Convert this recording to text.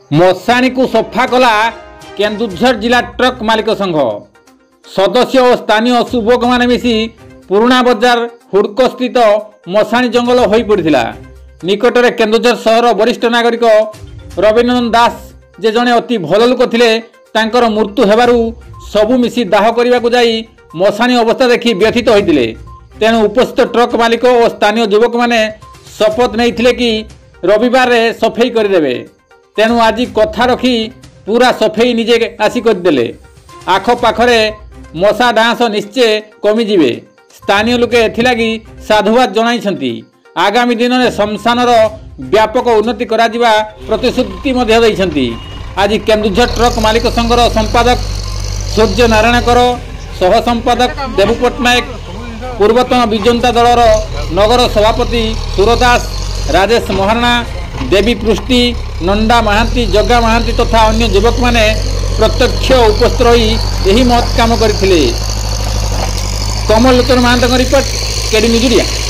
मशाणी को सफा कला केन्दुझर जिला ट्रक मालिक संघ सदस्य और स्थानीय शुभक मैंने मिसी पुराणा बजार हुड़को स्थित मशाणी जंगल हो पड़ा। निकटरे केन्दुझर सहर वरिष्ठ नागरिक रविनंदन दास जे जड़े अति भल लोक थे तांकर मृत्यु हेबारु सबु मिसी दाह करने को जाई मशाणी अवस्था देखि व्यथित होते। तेणु उपस्थित ट्रक मालिक और स्थानीय युवक मैंने शपथ नहीं कि रविवार सफेई करदे। तेणु आज कथा रखी पूरा सफेई निजे आसी करदे। आखपाखरे मशा डांस निश्चय कमिजिबे। स्थानीय लोके एथिलागी साधुवाद जणाइछंती। आगामी दिन में शमशानर व्यापक उन्नति करा जिबा प्रतिश्रुति मध्य दैछंती। आज केन्दुझर ट्रक मालिक संघर संपादक सूर्य नारायण कर, सह संपादक देवु पट्टनायक, पूर्वतन विजंता दलर नगर सभापति सुरदास, राजेश महारणा, देवी पृष्टि, नंदा महांती, जग्गा महांती तथा अन्य युवक माने प्रत्यक्ष उपस्थित रही यही महत् काम करथिले। कमल लोचन महांत रिपोर्ट केडी निजुरिया।